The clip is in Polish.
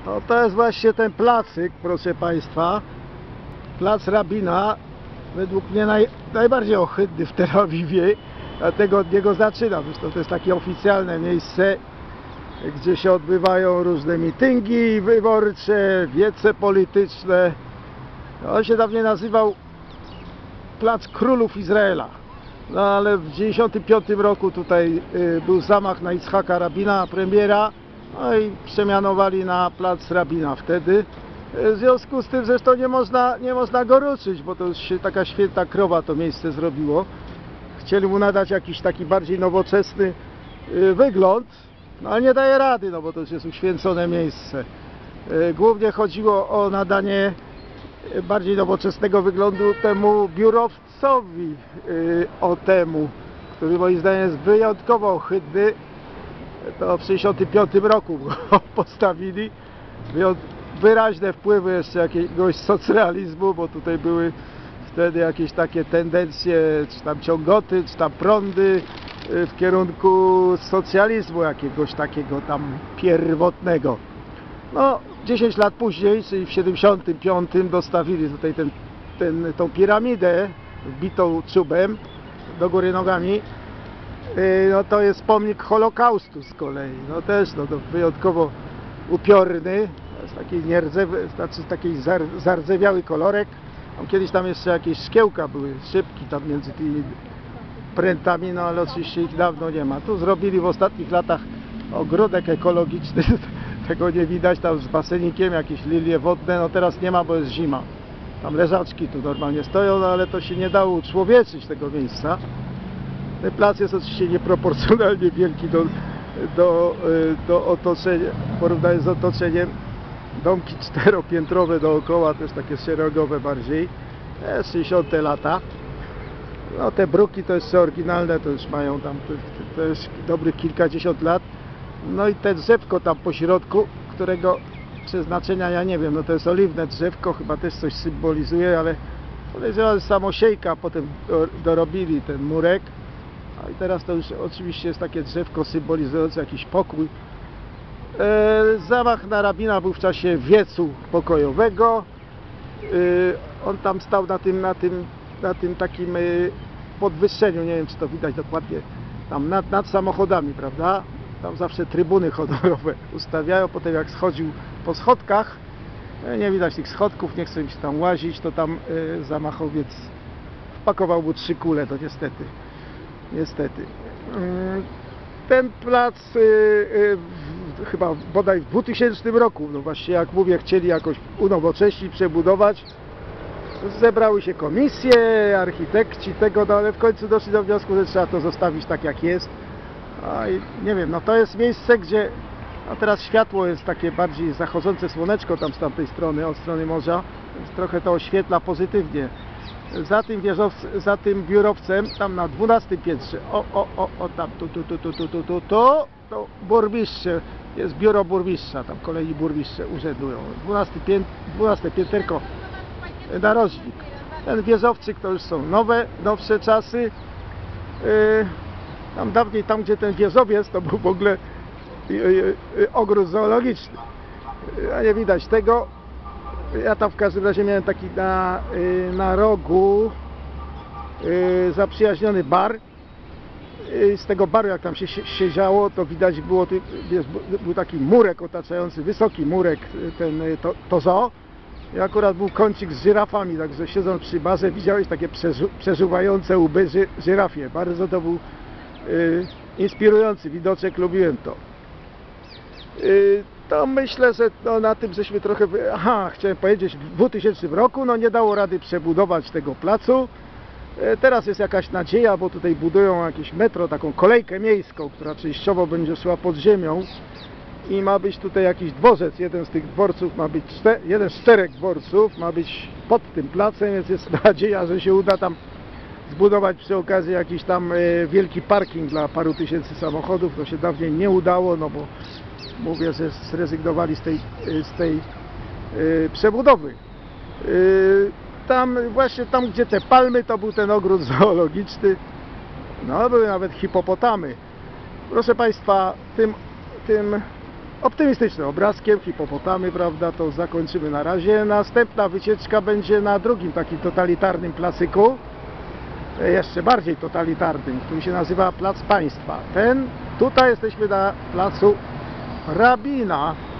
No to jest właśnie ten placyk, proszę Państwa. Plac Rabina, według mnie najbardziej ohydny w Tel Awiwie. Dlatego od niego zaczynam. Zresztą to jest takie oficjalne miejsce, gdzie się odbywają różne mityngi wyborcze, wiece polityczne. On się dawniej nazywał Plac Królów Izraela. No ale w 1995 roku tutaj był zamach na Itzhaka Rabina, premiera, no i przemianowali na Plac Rabina wtedy. W związku z tym zresztą nie można go ruszyć, bo to już się taka święta krowa to miejsce zrobiło. Chcieli mu nadać jakiś taki bardziej nowoczesny wygląd, no ale nie daje rady, no bo to już jest uświęcone miejsce. Głównie chodziło o nadanie bardziej nowoczesnego wyglądu temu biurowcowi, który moim zdaniem jest wyjątkowo ohydny. To w 1965 roku go postawili. Wyraźne wpływy jeszcze jakiegoś socrealizmu, bo tutaj były wtedy jakieś takie tendencje, czy tam ciągoty, czy tam prądy w kierunku socjalizmu jakiegoś takiego tam pierwotnego. No, 10 lat później, czyli w 1975 dostawili tutaj tą piramidę wbitą czubem do góry nogami. No to jest pomnik Holokaustu z kolei. No też no, to wyjątkowo upiorny. To jest taki zardzewiały kolorek. Kiedyś tam jeszcze jakieś szkiełka były, szybki tam między tymi prętami, no ale oczywiście ich dawno nie ma. Tu zrobili w ostatnich latach ogródek ekologiczny, tego nie widać, tam z basenikiem, jakieś lilie wodne, no teraz nie ma, bo jest zima. Tam leżaczki tu normalnie stoją, no ale to się nie dało uczłowieczyć tego miejsca. Ten plac jest oczywiście nieproporcjonalnie wielki do otoczenia, w porównaniu z otoczeniem. Domki czteropiętrowe dookoła, też takie szeregowe bardziej, 60 lata. No te bruki to jeszcze oryginalne, to już mają tam to już dobrych kilkadziesiąt lat. No i te drzewko tam po środku, którego przeznaczenia ja nie wiem, no to jest oliwne drzewko, chyba też coś symbolizuje, ale podejrzewam, że samosiejka potem dorobili ten murek. No i teraz to już oczywiście jest takie drzewko symbolizujące jakiś pokój. Zamach na Rabina był w czasie wiecu pokojowego. On tam stał na tym takim podwyższeniu, nie wiem czy to widać dokładnie, tam nad samochodami, prawda? Tam zawsze trybuny honorowe ustawiają, potem jak schodził po schodkach, nie widać tych schodków, nie chce mi się tam łazić, to tam zamachowiec wpakował mu 3 kule, to niestety. Ten plac chyba bodaj w 2000 roku, no właśnie jak mówię, chcieli jakoś unowocześnić, przebudować. Zebrały się komisje, architekci tego, no ale w końcu doszli do wniosku, że trzeba to zostawić tak jak jest. A i nie wiem, no to jest miejsce, gdzie a teraz światło jest takie bardziej zachodzące słoneczko tam z tamtej strony, od strony morza, więc trochę to oświetla pozytywnie. Za tym biurowcem, tam na 12 piętrze, tam, to burmistrze, jest biuro burmistrza, tam kolejni burmistrze urzędują. 12 pięterko, narożnik. Ten wieżowczyk to już są nowsze czasy. Tam dawniej, tam gdzie ten wieżowiec, to był w ogóle ogród zoologiczny. A nie widać tego. Ja tam w każdym razie miałem taki na rogu zaprzyjaźniony bar. Z tego baru, jak tam się siedziało, to widać było, był taki murek otaczający, wysoki murek, to zoo. I akurat był kącik z żyrafami, także siedząc przy barze widziałeś takie przeżuwające łby żyrafie. Bardzo to był inspirujący widoczek, lubiłem to. To myślę, że no, na tym żeśmy trochę... chciałem powiedzieć, w 2000 roku no, nie dało rady przebudować tego placu. Teraz jest jakaś nadzieja, bo tutaj budują jakieś metro, taką kolejkę miejską, która częściowo będzie szła pod ziemią. I ma być tutaj jakiś dworzec, jeden z tych dworców ma być, jeden z 4 dworców ma być pod tym placem, więc jest nadzieja, że się uda tam zbudować przy okazji jakiś tam wielki parking dla paru tysięcy samochodów. To się dawniej nie udało, no bo mówię, że zrezygnowali z tej przebudowy. Właśnie tam, gdzie te palmy, to był ten ogród zoologiczny. No, były nawet hipopotamy. Proszę Państwa, tym optymistycznym obrazkiem, hipopotamy, prawda, to zakończymy na razie. Następna wycieczka będzie na drugim takim totalitarnym placyku, jeszcze bardziej totalitarnym, który się nazywa Plac Państwa. Tutaj jesteśmy na placu Rabina.